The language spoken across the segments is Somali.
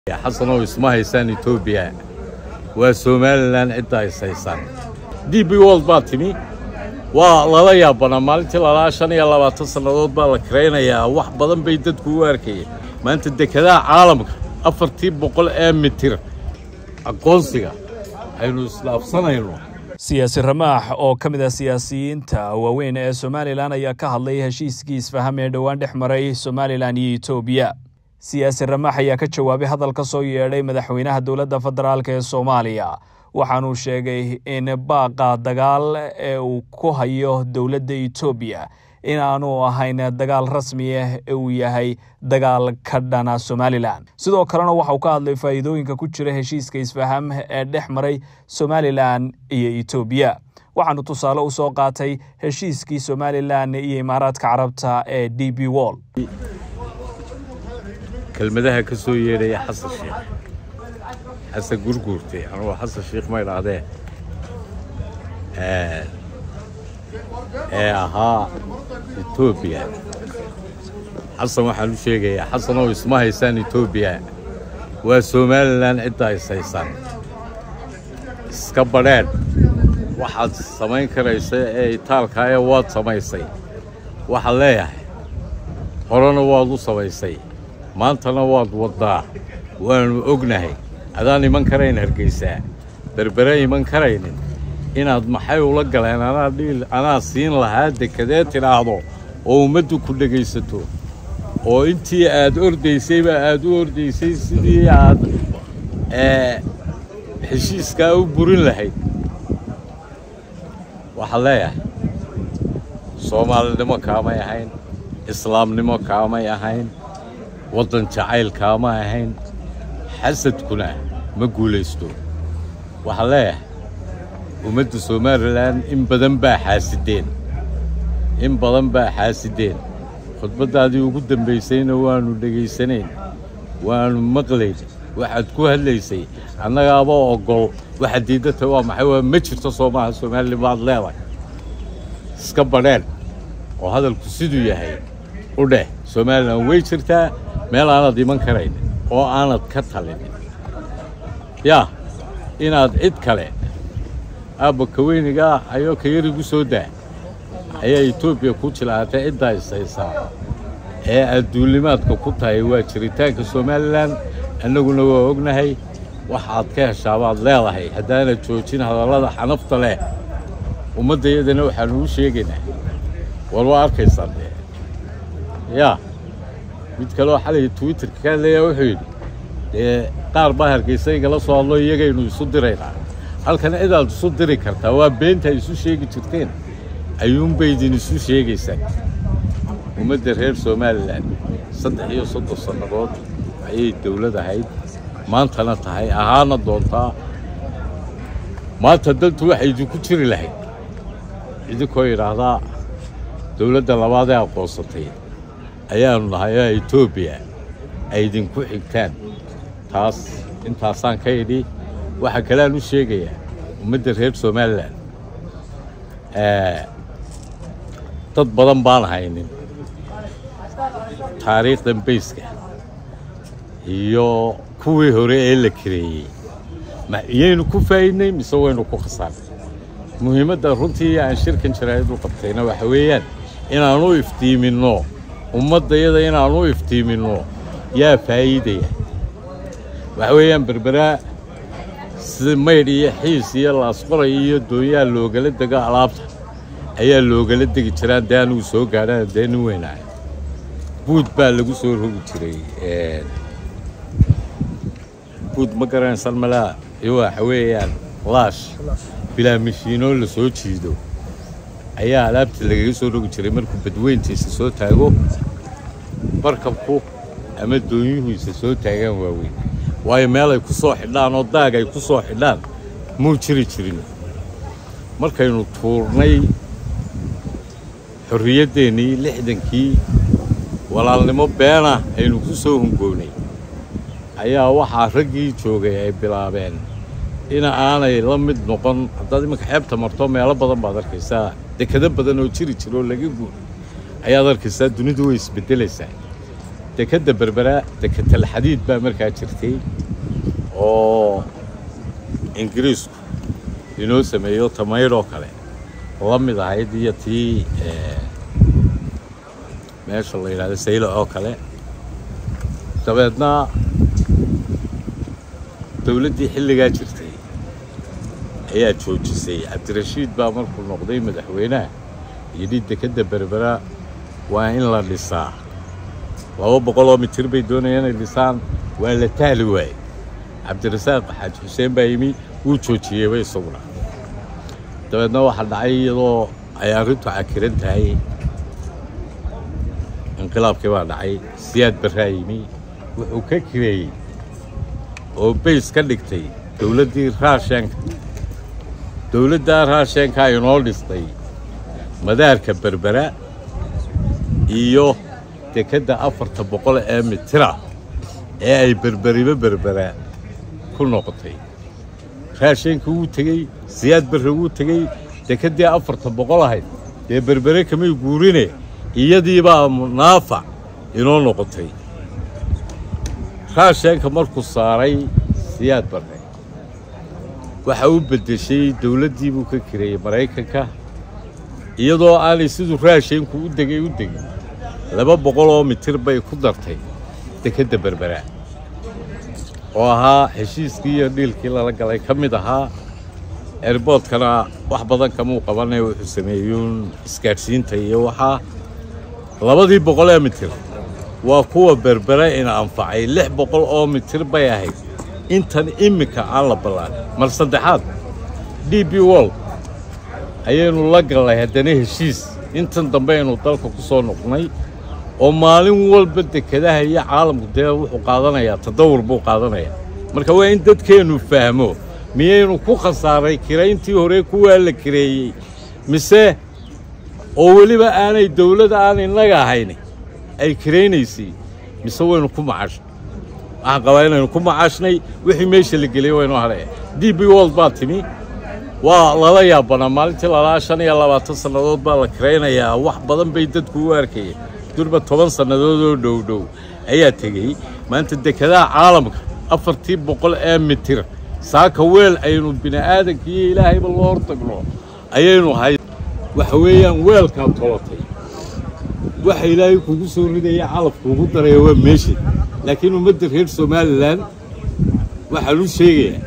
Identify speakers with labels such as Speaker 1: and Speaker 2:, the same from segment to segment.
Speaker 1: حصلوا اسمها يسان إثيوبيا وسوماليلاند عدا يسان دي بيول باتمي والله يا بنا مالتي لا شان يا لبا تصنادود با لا كرينيا wax badan bay dadku u arkayeen maanta dekada caalamka 400 mitir aqoonsiga aynu islaafsanayno
Speaker 2: siyaasi ramaax oo kamid ah siyaasiyiinta waaweyn ee Soomaaliland ayaa ka hadlay heshiiskii isfaham ee dhawaan dhexmaray Soomaaliland iyo Itoobiya siyaasi ramaax ayaa ka jawaabay hadal ka soo yeedhay madaxweynaha dawladda federaalka ee Soomaaliya waxaanu sheegay in baaqa dagaal ee uu ku hayo dawladda Itoobiya in aanu ahayn dagaal rasmi ah ee uu yahay dagaal ka dhana Soomaaliland sidoo kalena waxa uu ka hadlay faa'iidooyinka ku jira heshiiska isfaham ee dhexmaray Soomaaliland iyo Itoobiya waxaanu tusaale u soo qaatay heshiiskii Soomaaliland iyo Imaaraadka Carabta ee DP World
Speaker 1: kelmadaha ka soo yeeray Xasan Sheikh حسن قرقورتي أنا حسن الشيخ ما يراده ها إثيوبيا حسن وحلو شيء حسن هو اسمها يسان إثيوبيا وسوماليلاند عدا يسان سكبرات واحد سمين كريسة تالكايا واد سميسي واحد ليه هرنا وادو سميسي ما أنت نواد وضع وأنا أجنهي هذاني من كرين هرجيسة بربري من كرين إن هذا محاول لقى أنا سين لهذا كذا تلاحظوا ومدوا كل جيسته وإنتي أدور ديسي بأدور ديسي سدي عاد حشيس كاو برين لهي وحلايا صومال نما كاما يهين إسلام نما كاما يهين وطن شعيل كاما يهين حسد كنا ما قوليستو وحلاه ومد سوماليلاند إن بدن با حاسدين خطبة هذه وقدم بيسين وانو دقيسنين وانو مقلين واحد كوه الليسي أنا أبا أقول واحد ديدته ومحيوه مجرته صومال سومالي بعض ليلة سكبرين وهذا الكسيدو يهي وده سوماليلاند ويشرته ميلا أنا دي من كرين oo aanad ka talinin yaa inaad cid kale aaba kaweyniga ayo ka yarigu soo daa ayaa Itoobiya ku jilaatay cid daysaysa ee adduulimaadka ku tahay waa jiritaanka Soomaaliland annaguna waa ognahay waxaad ka heshaabad leedahay hadaana joojin hadallada xanafta leh ummadayadana waxaan u sheegaynaa walba arkaysan yaa mid kale oo xalay Twitter ka leeyahay wuxuu yiri qaar baa hargeysay gala soo hadlo iyaga inuu isu diraynaa halkan ciidaad isu diri kartaa waa beenta isu sheegi jirteen ayuun baydin isu sheegaysan ummadda reer Soomaaliland 3 sanadood ayay dawlad ahayd maantana tahay ahaana doontaa maanta daltu waxay ku jiri lahayd idinkoo yiraahdaa dawladda labaad ee aqoonsatay ayaanu nahay Itoobiya ay idinku xigtaan taas intaasaan ka yidhi waxa kale aan u sheegayaa ummadda reer Soomaaliland dad badan baan haynin taariikhdan bayska iyo kuwii hore ee la kireeyay ma iyaynu ku faa'iidnay mise waynu ku khasaaray muhiimadda runtii aan shirkan jiraayad u qabtayna waxa weeyaan inaanu iftiimino ummadayada inaanu iftiimino yaa faa'iidaya waxa weeyaan berbera sida maydh iyo xiis iyo laasqoray iyo dooyaa loogala dega alaabta ayaa loogala degi jiraan dee anugu soo gaadhaan dee nin weynaay buud baa lagu soo rogi jiray buud ma garanaysan malaa iyo waxa weeyaan laash bilaa mishiinoo la soo jiido ayaa alaabta lagaga soo rogi jiray markuu badweyntiisa soo taago markabku ama doonyuhiisa soo taagaan waaweyn waayo meel ay ku soo xidhaan oo daag ay ku soo xidhaan muu jiri jirin markaynu tuurnay xorriyadeennii 60kii walaalnimo beena aynu ku soo hungoonay ayaa waxaa raggii joogay ay bilaabeen in aanay la mid noqon haddaad iminka xeebta marto meelo badan baad arkaysaa dekado badan oo jiri jiro laga guuray ayaad arkaysaa dunidu way isbedelaysaa dekadda berbera deketal xadiid baa markaa jirtay oo ingiriisku inoo sameeyo tamaydhoo kale la mid ahayd iyo tii meesha la yidhahdo saylo oo kale dabeedna dowladdii xilligaa jirtay ayaa joojisay cabdirashiid baa markuu noqday madaxweynaha yidhi dekadda berbera waa in la dhisaa 200 mitir bay doonayaan inay dhisaan waa la taali waayey cabdirasaaq xaaji xuseen baa yimi wuu joojiyeyba isaguna dabeedna waxaa dhacay iyadoo ay arrintu cakiran tahay inqilaabkii baa dhacay siyaad barraa yimi wuxuu ka kireeyey oo bays ka dhigtay dowladdii raashenka dowladdaa raashenka inoo dhistay madaarka berbera iyo dekadda 400 mitira ee ay berbera ku noqotay raashenka wuu tegey siyaad barre wuu tegey dekeddii 400 ahayd dee berbere kamay guurine iyadii baa munaafac inoo noqotay raashenka markuu saaray siyaad barre waxa uu beddeshay dowladdii buu ka kireeyey maraykanka iyadoo aanay siduu raashenku u degay 200 mitir bay ku dartay dekadda berbera oo ahaa heshiiskii iyo dhiilkii lala galay ka mid ahaa airportkana wax badan kamuu qabanay wuxuu sameeyuun isgaadhsiinta iyo waxaa 200 mitir waa kuwa berbera ina anfacay 600 mitir bay ahayd intan imika aan la ballaarin mar saddexaad DP World ayaynu la galnay haddana heshiis intan dambe aynu dalka ku soo noqnay oo maalin walba dekadaha iyo caalamku dee wuxuu qaadanayaa tadawur buu qaadanayaa marka waa in dadkeenu fahmo miyaynu ku khasaaray kirayntii hore kuwaa la kireeyey mise oo weliba aanay dowladda aan innaga ahayn ay kiraynaysay mise waynu ku macashnay waxaan qabaa inaynu ku macashnay wixii meesha la geliyey waynu hadhaya DP World baa timi waa lala yaabanaa maalintii 25 sannadood baa la kiraynayaa wax badan bay dadku u arkayeen durba 10 sannadood oo dhow ayaa tegey maanta dekadaha caalamka 400 mitir saaka weel aynu bini'aadanka iyo ilaahayba loo hortagno ayaynu hay waxa weeyaan weelka tolatay waxa ilaahay kugu soo ridaya calafku ugu daray waa meeshii laakiin ummadda reer Somaliland waxa lu sheegaya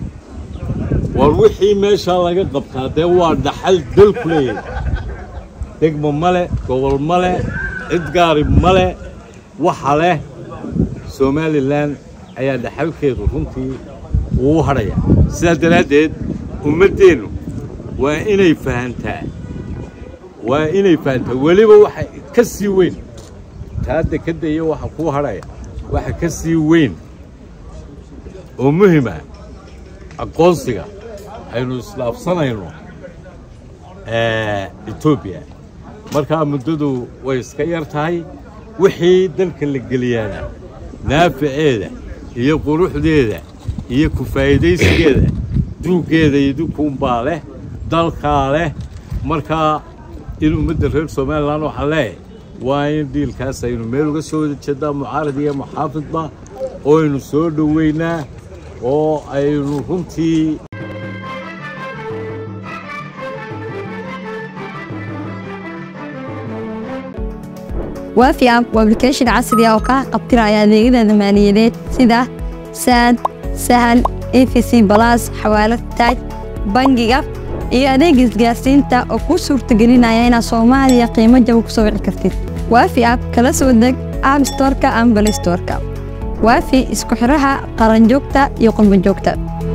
Speaker 1: war wixii meesha laga qabtaa dee waa dhaxal dalku leeyahay degmo male gobol male idgaari male waxa leh Somaliland ayaa dhaxalkeedu runtii uu hadhaya sidaa daraadeed ummadeenu waa inay fahantaa weliba waxa ka sii weyn taa dekadda iyo waxa ku hadhaya waxa ka sii weyn oo muhiim ah aqoonsiga aynu islaafsanayno Ethiopia markaa muddadu way iska yar tahay wixii dalka la geliyaana naaficeeda iyo quruxdeeda iyo ku faa'iidaysigeeda duugeeda iyo dukuunbaa leh dalkaa leh markaa in ummadda reer Somaliland waxa leeyahay waa in dhiilkaas aynu meel uga soo jeedaa mucaarad iyo muxaafidba oo aynu soo dhoweynaa oo aynu runtii
Speaker 3: وافي اب وابلكيشن عصري oo ka qabtiraya adeegyada maaliyadeed sida SAD Sahal EFC Plus xawaalad taaj bangiga iyo adeeg isgaarsiinta oo ku suurtagelinaya in Soomaaliya qiimo jaban ku soo wici kartid وافي اب kala soo deg App Store-ka ama Play Store-ka وافي isku xiraha qaran joogta iyo qolmo joogta